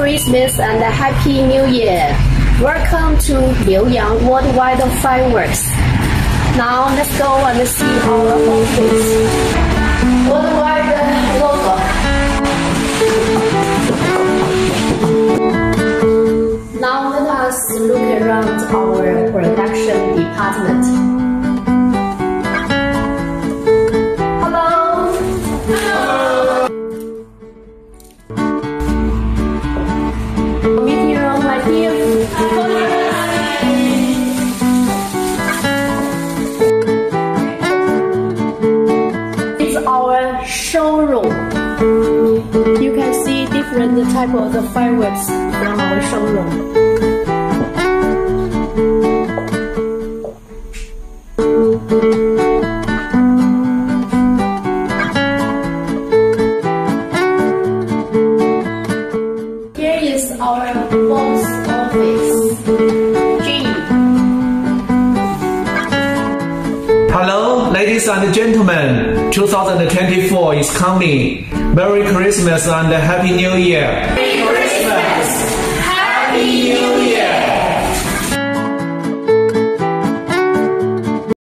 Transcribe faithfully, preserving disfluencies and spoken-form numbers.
Christmas and a Happy New Year! Welcome to Liuyang Worldwide Fireworks. Now let's go and see our office. Worldwide logo. Now let us look around our production department. Hello. Hello. Meeting room right here. It's our showroom. You can see different type of the fireworks from our showroom. Here is our boss office. Jim. Hello, ladies and gentlemen. two thousand twenty-four is coming. Merry Christmas and Happy New Year. Merry Christmas! Happy New Year!